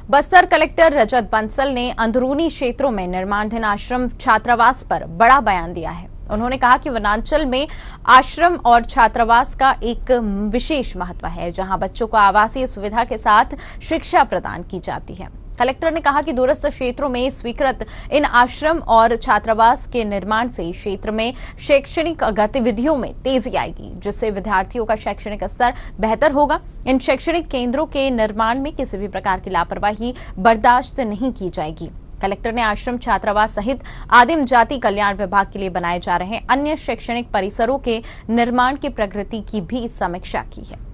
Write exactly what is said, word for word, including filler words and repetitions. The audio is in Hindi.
बस्तर कलेक्टर रजत बंसल ने अंदरूनी क्षेत्रों में निर्माणाधीन आश्रम छात्रावास पर बड़ा बयान दिया है। उन्होंने कहा कि वनांचल में आश्रम और छात्रावास का एक विशेष महत्व है, जहां बच्चों को आवासीय सुविधा के साथ शिक्षा प्रदान की जाती है। कलेक्टर ने कहा कि दूरस्थ क्षेत्रों में स्वीकृत इन आश्रम और छात्रावास के निर्माण से क्षेत्र में शैक्षणिक गतिविधियों में तेजी आएगी, जिससे विद्यार्थियों का शैक्षणिक स्तर बेहतर होगा। इन शैक्षणिक केंद्रों के निर्माण में किसी भी प्रकार की लापरवाही बर्दाश्त नहीं की जाएगी। कलेक्टर ने आश्रम छात्रावास सहित आदिम जाति कल्याण विभाग के लिए बनाए जा रहे अन्य शैक्षणिक परिसरों के निर्माण की प्रगति की भी समीक्षा की है।